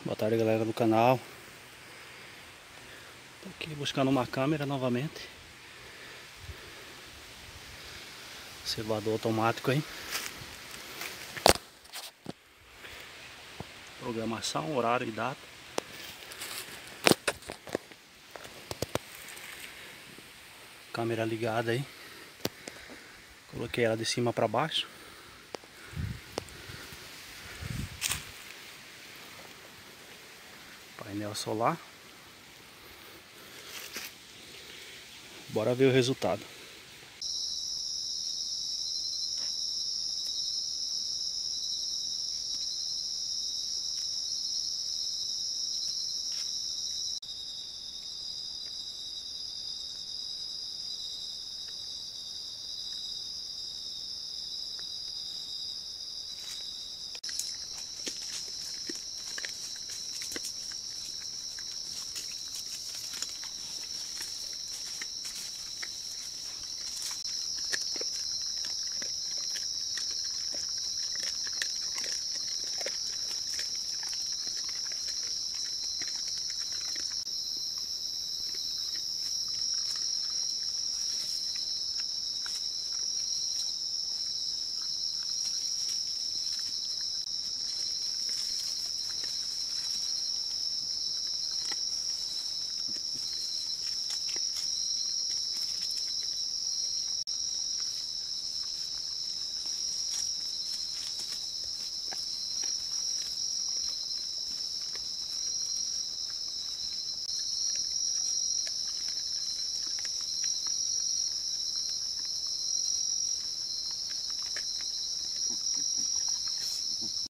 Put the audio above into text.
Boa tarde, galera do canal. Tô aqui buscando uma câmera novamente. Observador automático aí. Programação, horário e data. Câmera ligada aí. Coloquei ela de cima para baixo. Painel solar. Bora ver o resultado.